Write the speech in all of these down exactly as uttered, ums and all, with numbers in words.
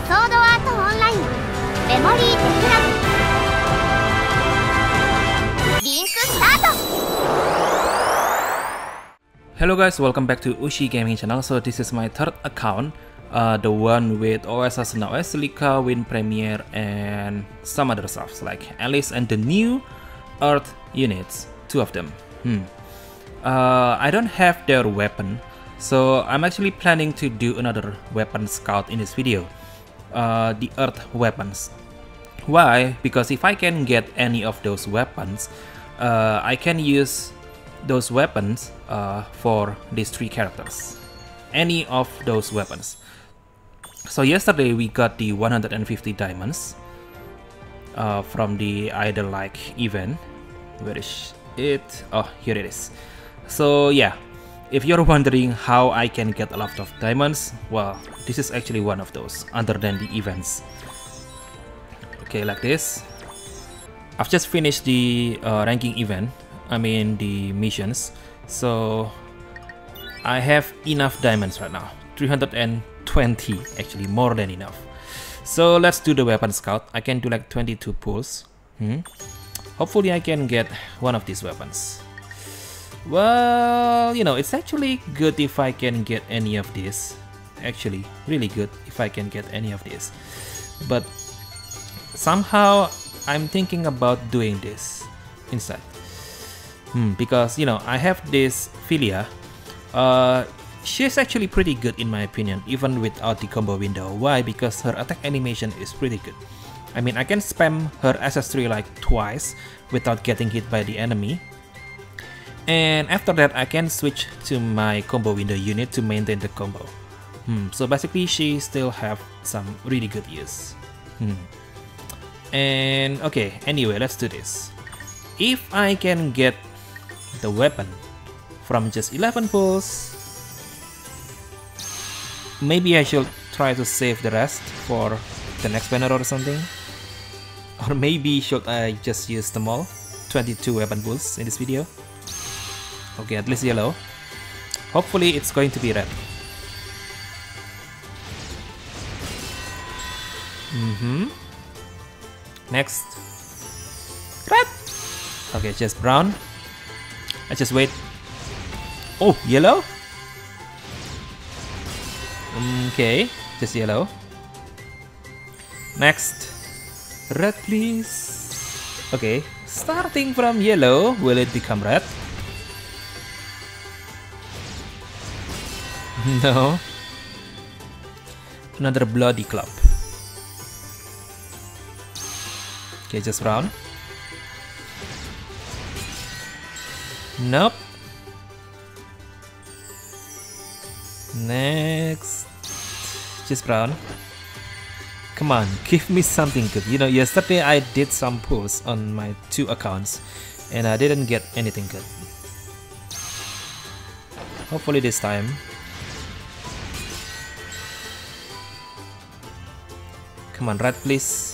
ソードアートオンラインメモリーデフラグリンクスタート。 Hello guys, welcome back to Ushi Gaming channel. So this is my third account, uh, the one with O S as now as Silica, Win Premiere, and some other stuff like Alice and the new Earth units, two of them. Hmm. Uh, I don't have their weapon, so I'm actually planning to do another weapon scout in this video. Uh, the Earth weapons. Why? Because if I can get any of those weapons, uh, I can use those weapons uh, for these three characters. Any of those weapons. So yesterday we got the one hundred fifty diamonds uh, from the Idol like event. Where is it? Oh, here it is. So yeah, if you're wondering how I can get a lot of diamonds, well, this is actually one of those other than the events. Okay, like this. I've just finished the uh, ranking event. I mean the missions, so I have enough diamonds right now, three hundred twenty, actually more than enough. So let's do the weapon scout. I can do like twenty-two pulls. hmm. Hopefully I can get one of these weapons. Well, you know, it's actually good if I can get any of these. Actually really good if I can get any of these, but somehow I'm thinking about doing this instead. Hmm, because you know I have this Philia. Uh, she's actually pretty good in my opinion, even without the combo window. Why? Because her attack animation is pretty good. I mean, I can spam her S S three like twice without getting hit by the enemy. And after that, I can switch to my combo window unit to maintain the combo. Hmm, so basically, she still have some really good use. Hmm. And okay, anyway, let's do this. If I can get the weapon from just eleven pulls, maybe I should try to save the rest for the next banner or something. Or maybe should I just use them all? twenty-two weapon pulls in this video. Okay, at least yellow. Hopefully it's going to be red. Mm-hmm. Next. Red! Okay, just brown. I just wait. Oh, yellow? Okay, just yellow. Next. Red, please. Okay, starting from yellow, will it become red? No. Another bloody club. Okay, just brown. Nope. Next. Just brown. Come on, give me something good. You know, yesterday I did some pulls on my two accounts and I didn't get anything good. Hopefully this time. Come on, red please.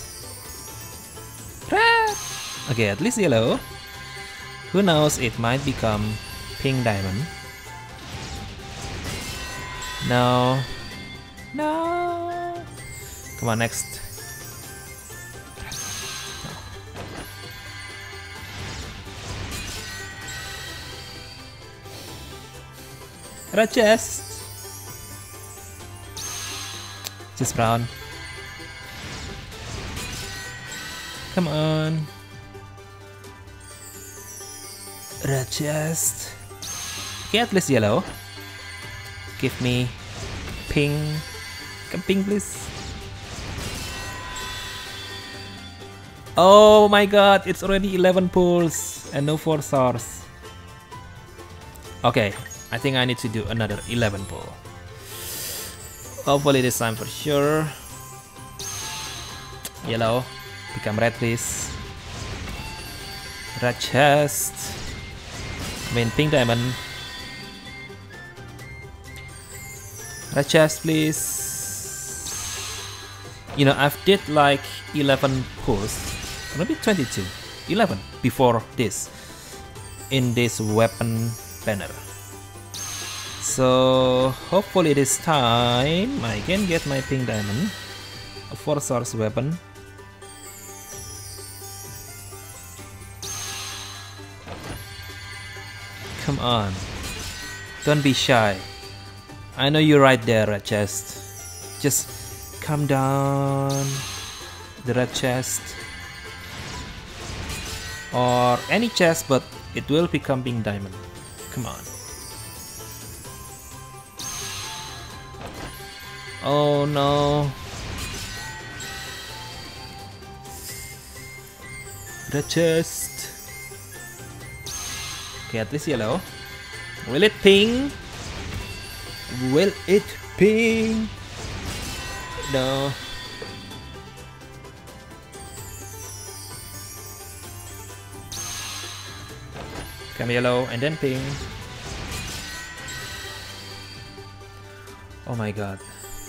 Red! Okay, at least yellow. Who knows, it might become pink diamond. No. No. Come on, next. Red chest. Just brown. Come on. Red chest. Okay, at least yellow. Give me pink. Come pink, please. Oh my god, it's already eleven pulls and no four stars. Okay, I think I need to do another eleven pull. Hopefully this time for sure. Yellow. Become red, please. Red chest. I mean pink diamond. Red chest, please. You know, I've did like eleven pulls, maybe twenty-two, eleven before this in this weapon banner. So hopefully this time I can get my pink diamond. four source weapon. Come on. Don't be shy. I know you're right there, red chest. Just come down the red chest. Or any chest, but it will become pink diamond. Come on. Oh no. Red chest. Okay, at least yellow. Will it ping? Will it ping? No. Come yellow and then ping. Oh my god.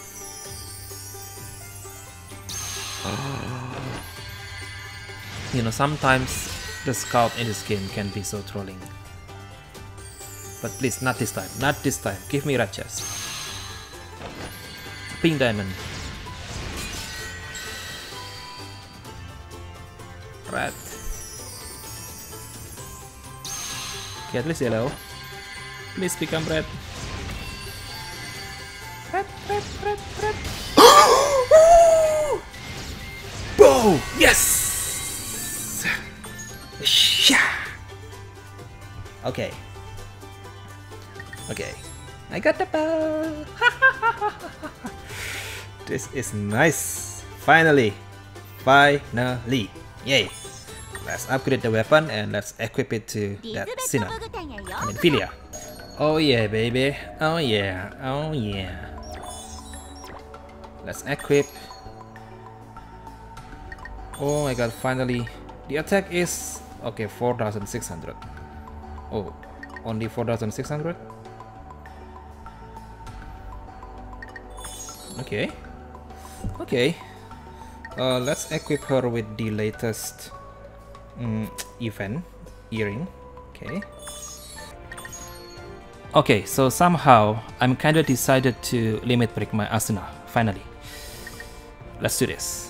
You know, sometimes the scout in this game can be so trolling. But please, not this time. Not this time. Give me red chest. Pink diamond. Red. Okay, at least yellow. Please become red. Red, red, red, red. Bow! Yes! Okay. Okay. I got the bow! This is nice. Finally. Finally. Yay. Let's upgrade the weapon and let's equip it to that Sinner. I mean Philia. Oh yeah, baby. Oh yeah. Oh yeah. Let's equip. Oh my god, finally. The attack is okay, four thousand six hundred. Oh, only four thousand six hundred? Okay. Okay. Uh, let's equip her with the latest Mm, event earring. Okay. Okay, so somehow I'm kinda decided to limit break my Asuna finally. Let's do this.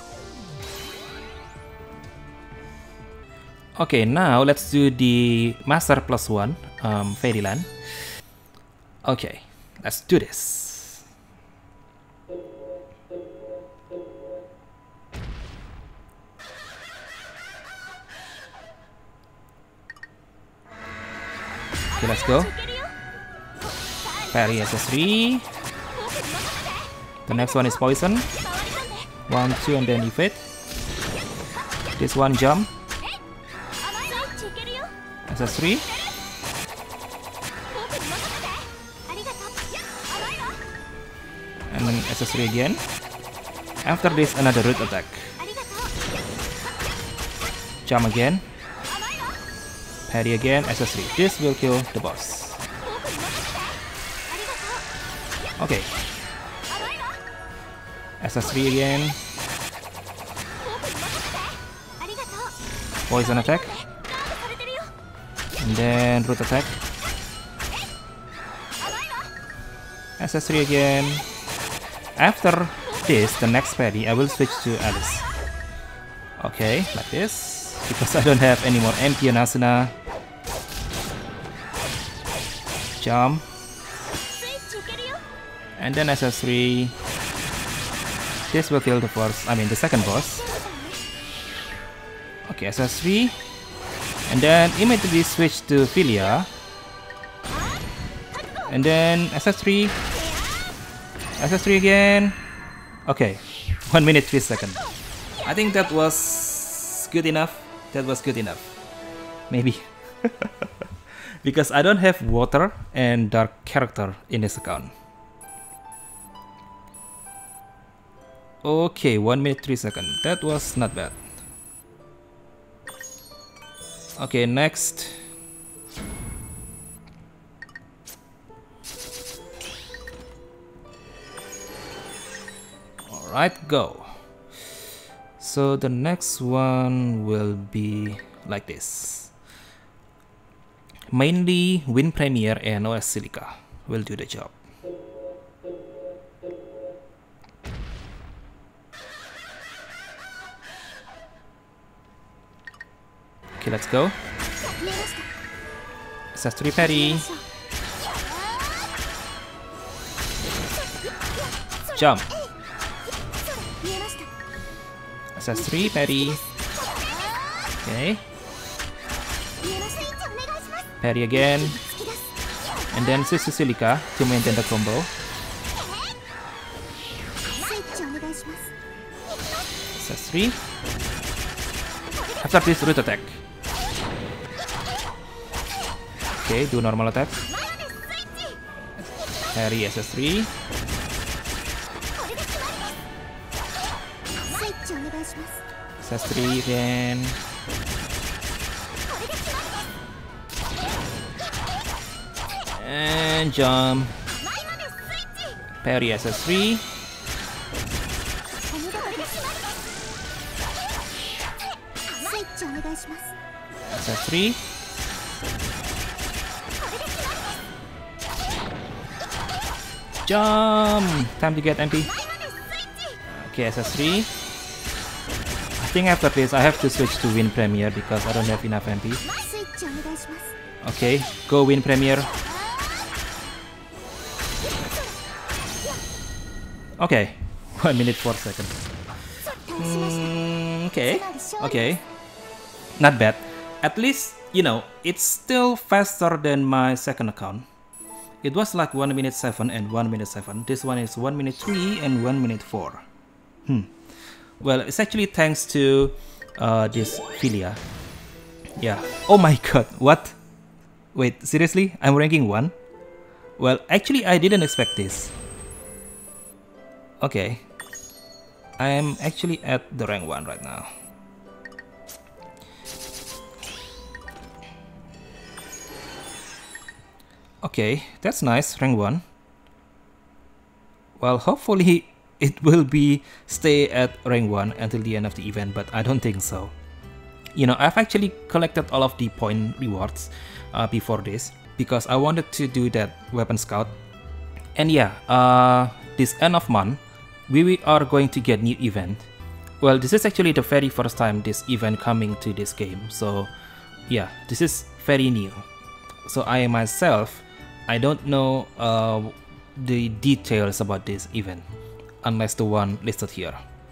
Okay, now let's do the master plus one um, Fairyland. Okay, let's do this. Okay, let's go. Parry accessory. The next one is poison. One, two, and then evade. This one jump. Accessory. And then accessory again. After this, another root attack. Jump again. Parry again, accessory. This will kill the boss. Okay. Accessory again. Poison attack. And then root attack. Accessory again. After this, the next parry, I will switch to Alice. Okay, like this. Because I don't have any more M P on Asuna. Jump. And then accessory. This will kill the first, I mean the second boss. Okay, accessory. And then immediately switch to Philia. And then accessory. Accessory again. Okay, one minute three seconds. I think that was good enough. That was good enough. Maybe. Because I don't have water and dark character in this account. Okay, one minute three seconds. That was not bad. Okay, next. Alright, go. So the next one will be like this. Mainly Wind Premier and O S Silica will do the job. Okay, let's go. S S three parry. Jump. S S three parry. Okay. Parry again. And then Sister Silica to maintain the combo. S S three. After this, root attack. Okay, do normal attack. Parry S S three. S S three then. And jump. Parry S S three. S S three. Jump! Time to get M P. Okay, S S three. I think after this I have to switch to Win Premier because I don't have enough M P. Okay, go Win Premier. Okay, one minute four seconds. Mm, okay, okay. Not bad. At least, you know, it's still faster than my second account. It was like one minute seven and one minute seven. This one is one minute three and one minute four. Hmm. Well, it's actually thanks to uh, this Philia. Yeah. Oh my god, what? Wait, seriously? I'm ranking one? Well, actually, I didn't expect this. Okay. I am actually at the rank one right now. Okay, that's nice, rank one. Well, hopefully it will be stay at rank one until the end of the event, but I don't think so. You know, I've actually collected all of the point rewards uh, before this because I wanted to do that weapon scout. And yeah, uh, this end of month, we are going to get new event. Well, this is actually the very first time this event coming to this game. So yeah, this is very new. So I myself, I don't know uh, the details about this event, unless the one listed here.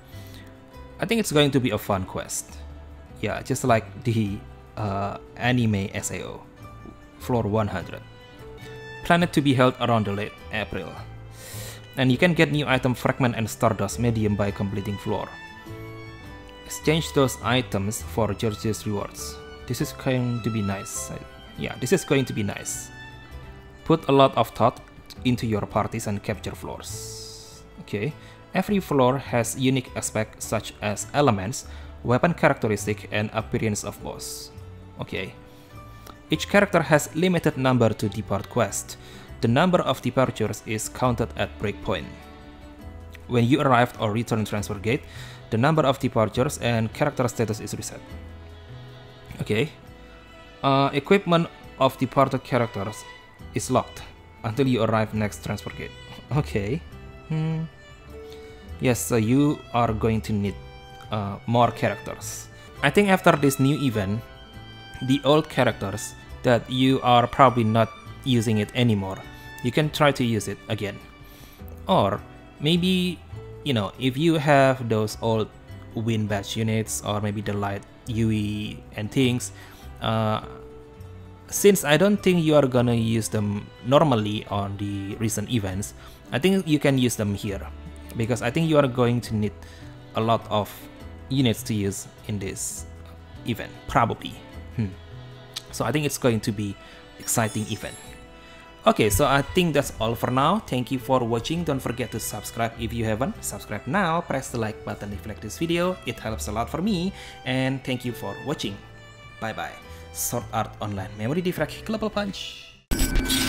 I think it's going to be a fun quest. Yeah, just like the uh, anime S A O, floor one hundred. Planned to be held around the late April. And you can get new item Fragment and Stardust Medium by completing floor. Exchange those items for George's rewards. This is going to be nice. Yeah, this is going to be nice. Put a lot of thought into your parties and capture floors. Okay, every floor has unique aspects such as elements, weapon characteristic, and appearance of boss. Okay, each character has limited number to depart quest. The number of departures is counted at breakpoint. When you arrive or return transfer gate, the number of departures and character status is reset. Okay, uh, equipment of departed characters is locked until you arrive next transfer gate. Okay. Hmm. Yes, so you are going to need uh, more characters. I think after this new event, the old characters that you are probably not using it anymore, you can try to use it again. Or maybe, you know, if you have those old win badge units or maybe the light U E and things, uh, since I don't think you are gonna use them normally on the recent events, I think you can use them here, because I think you are going to need a lot of units to use in this event, probably. Hmm. So I think it's going to be exciting event. Okay, so I think that's all for now. Thank you for watching. Don't forget to subscribe if you haven't. Subscribe now, press the like button if you like this video. It helps a lot for me. And thank you for watching. Bye bye. Sword Art Online Memory Defrag Global Punch.